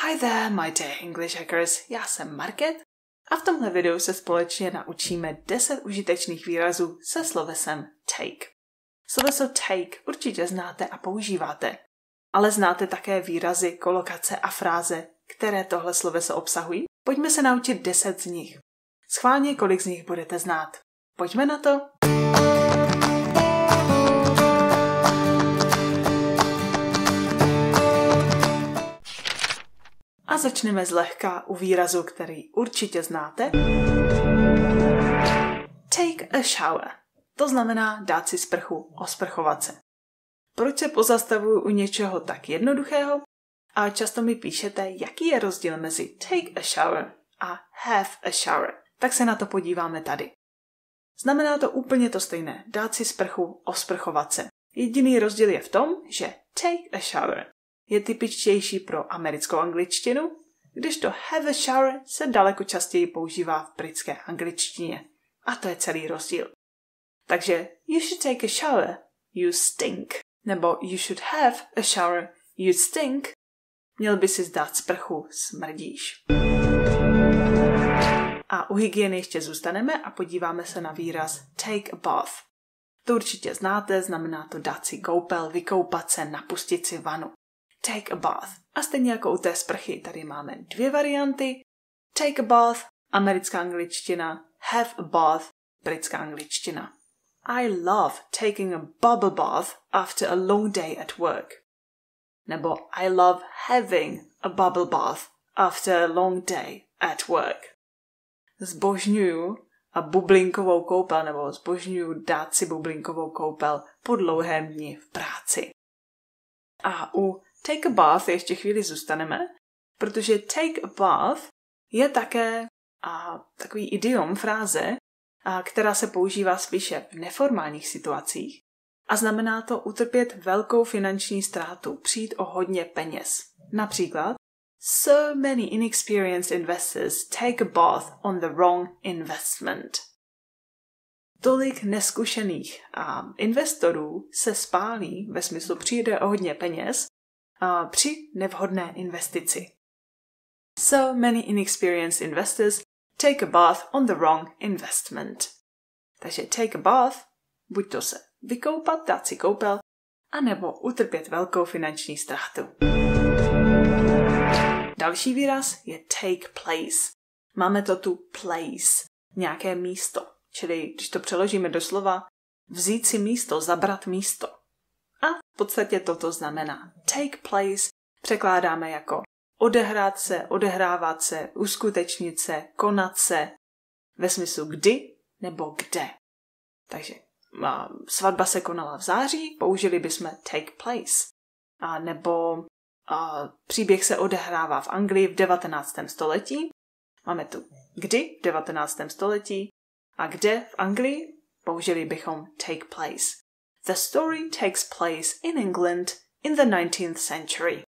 Hi there, my dear English hackers, já jsem Market a v tomhle videu se společně naučíme 10 užitečných výrazů se slovesem take. Sloveso take určitě znáte a používáte, ale znáte také výrazy, kolokace a fráze, které tohle sloveso obsahují? Pojďme se naučit 10 z nich. Schválně, kolik z nich budete znát. Pojďme na to! A začneme zlehka u výrazu, který určitě znáte. Take a shower. To znamená dát si sprchu, osprchovat se. Proč se pozastavuju u něčeho tak jednoduchého? A často mi píšete, jaký je rozdíl mezi take a shower a have a shower. Tak se na to podíváme tady. Znamená to úplně to stejné. Dát si sprchu, osprchovat se. Jediný rozdíl je v tom, že take a shower je typičtější pro americkou angličtinu, kdežto have a shower se daleko častěji používá v britské angličtině. A to je celý rozdíl. Takže you should take a shower, you stink. Nebo you should have a shower, you stink. Měl by si dát sprchu, smrdíš. A u hygieny ještě zůstaneme a podíváme se na výraz take a bath. To určitě znáte, znamená to dát si koupel, vykoupat se, napustit si vanu. Take a bath. A stejně jako u té sprchy, tady máme 2 varianty. Take a bath, americká angličtina, have a bath, britská angličtina. I love taking a bubble bath after a long day at work. Nebo I love having a bubble bath after a long day at work. Zbožňuju a bublinkovou koupel, nebo zbožňuju dát si bublinkovou koupel po dlouhém dni v práci. A u take a bath ještě chvíli zůstaneme, protože take a bath je také takový idiom, fráze, která se používá spíše v neformálních situacích a znamená to utrpět velkou finanční ztrátu, přijít o hodně peněz. Například so many inexperienced investors take a bath on the wrong investment. Tolik neskušených investorů se spálí, ve smyslu přijde o hodně peněz, při nevhodné investici. So many inexperienced investors take a bath on the wrong investment. Takže take a bath, buď to se vykoupat, dát si koupel, anebo utrpět velkou finanční ztrátu. Další výraz je take place. Máme to tu place, nějaké místo. Čili, když to přeložíme do slova, vzít si místo, zabrat místo. A v podstatě toto znamená take place, překládáme jako odehrát se, odehrávat se, uskutečnit se, konat se, ve smyslu kdy nebo kde. Takže svatba se konala v září, použili bychom take place. Nebo příběh se odehrává v Anglii v 19. století. Máme tu kdy v 19. století a kde v Anglii použili bychom take place. The story takes place in England in the 19th century.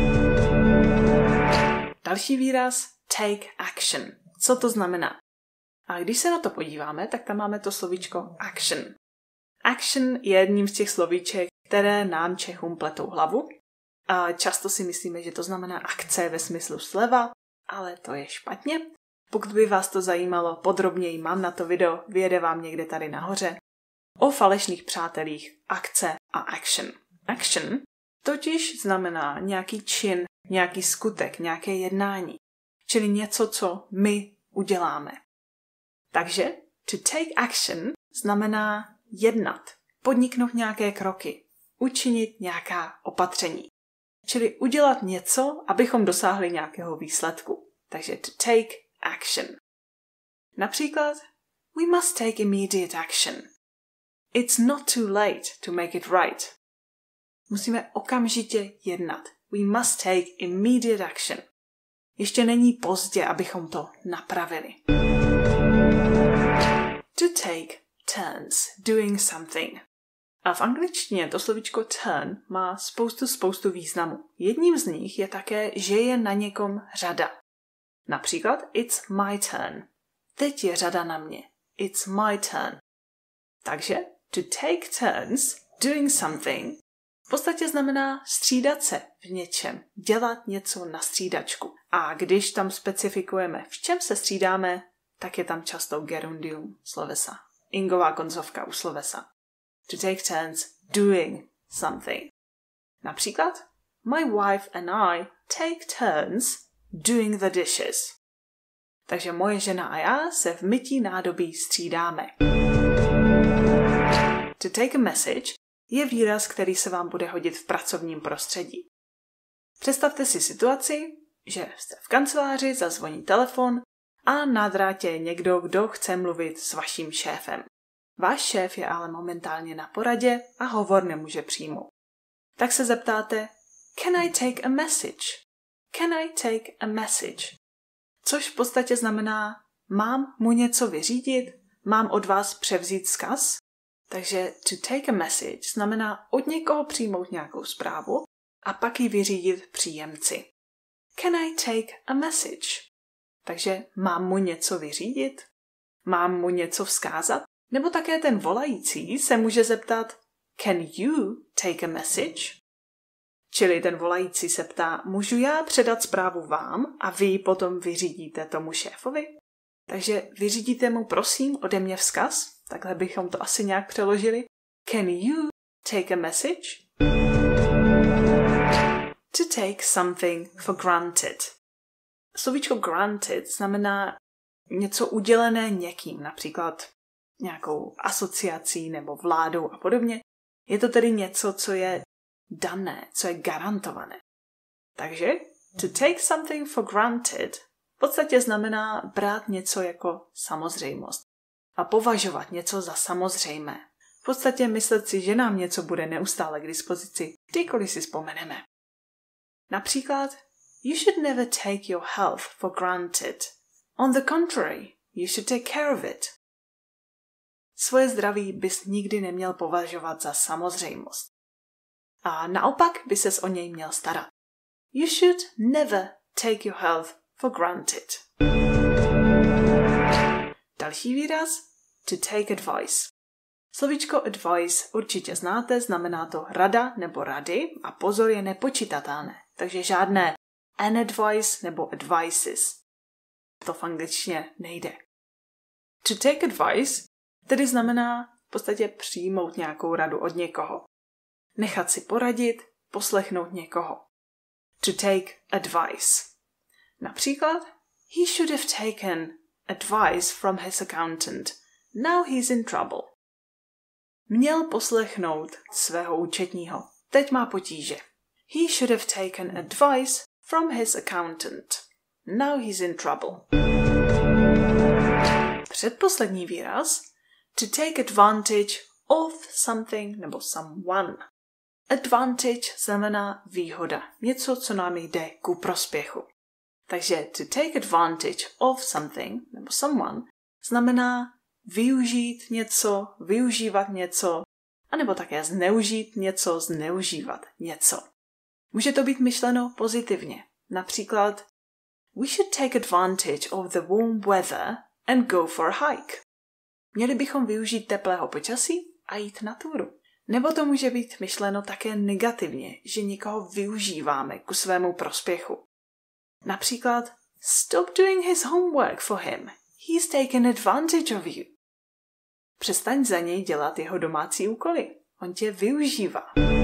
Další výraz take action. Co to znamená? A když se na to podíváme, tak tam máme to slovíčko action. Action je jedním z těch slovíček, které nám Čechům pletou hlavu. A často si myslíme, že to znamená akce ve smyslu sleva, ale to je špatně. Pokud by vás to zajímalo podrobněji, mám na to video, vyjede vám někde tady nahoře, o falešných přátelích akce a action. Action totiž znamená nějaký čin, nějaký skutek, nějaké jednání, čili něco, co my uděláme. Takže to take action znamená jednat, podniknout nějaké kroky, učinit nějaká opatření. Čili udělat něco, abychom dosáhli nějakého výsledku. Takže to take action. Například, we must take immediate action. It's not too late to make it right. Musíme okamžitě jednat. We must take immediate action. Ještě není pozdě, abychom to napravili. To take turns doing something. A v angličtině to slovíčko turn má spoustu významů. Jedním z nich je také, že je na někom řada. Například it's my turn. Teď je řada na mě. It's my turn. Takže to take turns doing something podstatě znamená střídat se v něčem, dělat něco na střídačku. A když tam specifikujeme, v čem se střídáme, tak je tam často gerundium slovesa. Ingová koncovka u slovesa. To take turns doing something. Například, my wife and I take turns doing the dishes. Takže moje žena a já se v mytí nádobí střídáme. To take a message je výraz, který se vám bude hodit v pracovním prostředí. Představte si situaci, že jste v kanceláři, zazvoní telefon a na drátě je někdo, kdo chce mluvit s vaším šéfem. Váš šéf je ale momentálně na poradě a hovor nemůže přijmout. Tak se zeptáte, can I take a message? Can I take a message? Což v podstatě znamená, mám mu něco vyřídit? Mám od vás převzít vzkaz? Takže to take a message znamená od někoho přijmout nějakou zprávu a pak ji vyřídit příjemci. Can I take a message? Takže mám mu něco vyřídit? Mám mu něco vzkázat? Nebo také ten volající se může zeptat can you take a message? Čili ten volající se ptá, můžu já předat zprávu vám a vy ji potom vyřídíte tomu šéfovi? Takže vyřídíte mu prosím ode mě vzkaz? Takhle bychom to asi nějak přeložili. Can you take a message? To take something for granted. Slovíčko granted znamená něco udělené někým, například nějakou asociací nebo vládou a podobně. Je to tedy něco, co je dané, co je garantované. Takže to take something for granted v podstatě znamená brát něco jako samozřejmost a považovat něco za samozřejmé. V podstatě myslet si, že nám něco bude neustále k dispozici, kdykoliv si vzpomeneme. Například, you should never take your health for granted. On the contrary, you should take care of it. Svoje zdraví bys nikdy neměl považovat za samozřejmost. A naopak by ses o něj měl starat. You should never take your health for granted. Další výraz, to take advice. Slovíčko advice určitě znáte, znamená to rada nebo rady a pozor je nepočítatelné, takže žádné an advice nebo advices. To v angličtině nejde. To take advice tedy znamená v podstatě přijmout nějakou radu od někoho. Nechat si poradit, poslechnout někoho. To take advice. Například, he should have taken advice from his accountant. Now he's in trouble. Měl poslechnout svého účetního. Teď má potíže. He should have taken advice from his accountant. Now he's in trouble. Předposlední výraz, to take advantage of something nebo someone. Advantage znamená výhoda, něco, co nám jde ku prospěchu. Takže to take advantage of something nebo someone znamená využít něco, využívat něco, anebo také zneužít něco, zneužívat něco. Může to být myšleno pozitivně. Například, we should take advantage of the warm weather and go for a hike. Měli bychom využít teplého počasí a jít na túru. Nebo to může být myšleno také negativně, že někoho využíváme ku svému prospěchu. Například, stop doing his homework for him. He's taken advantage of you. Přestaň za něj dělat jeho domácí úkoly. On tě využívá.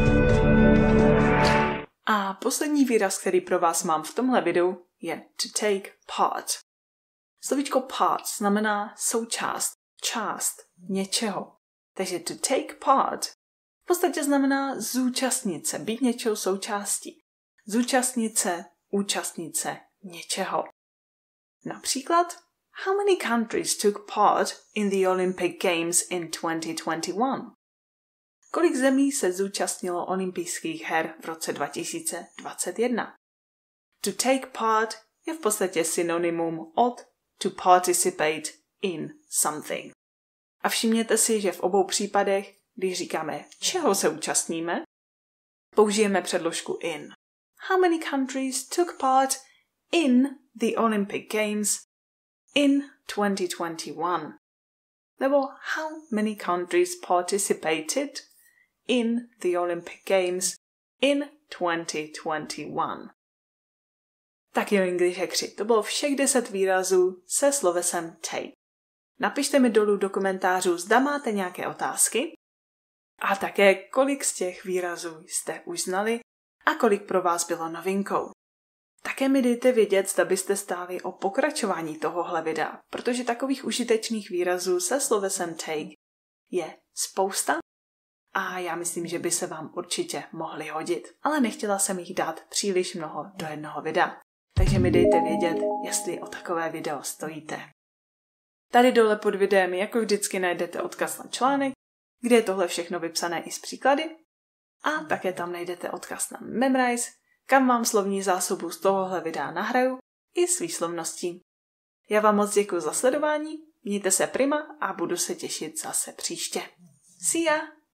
A poslední výraz, který pro vás mám v tomhle videu, je to take part. Slovíčko part znamená součást, část něčeho. Takže to take part v podstatě znamená zúčastnit se, být něčeho součástí. Zúčastnit se, účastnit se něčeho. Například, how many countries took part in the Olympic Games in 2021? Kolik zemí se zúčastnilo olympijských her v roce 2021? To take part je v podstatě synonymum od to participate in something. A všimněte si, že v obou případech, když říkáme, čeho se účastníme, použijeme předložku in. How many countries took part in the Olympic Games in 2021? Nebo how many countries participated in the Olympic Games in 2021. Tak jo, Englishekři, to bylo všech 10 výrazů se slovesem take. Napište mi dolů do komentářů, zda máte nějaké otázky a také kolik z těch výrazů jste už znali a kolik pro vás bylo novinkou. Také mi dejte vědět, zda byste stáli o pokračování tohohle videa, protože takových užitečných výrazů se slovesem take je spousta a já myslím, že by se vám určitě mohly hodit, ale nechtěla jsem jich dát příliš mnoho do jednoho videa. Takže mi dejte vědět, jestli o takové video stojíte. Tady dole pod videem jako vždycky najdete odkaz na článek, kde je tohle všechno vypsané i s příklady a také tam najdete odkaz na Memrise, kam vám slovní zásobu z tohohle videa nahraju i s výslovností. Já vám moc děkuji za sledování, mějte se prima a budu se těšit zase příště. See ya!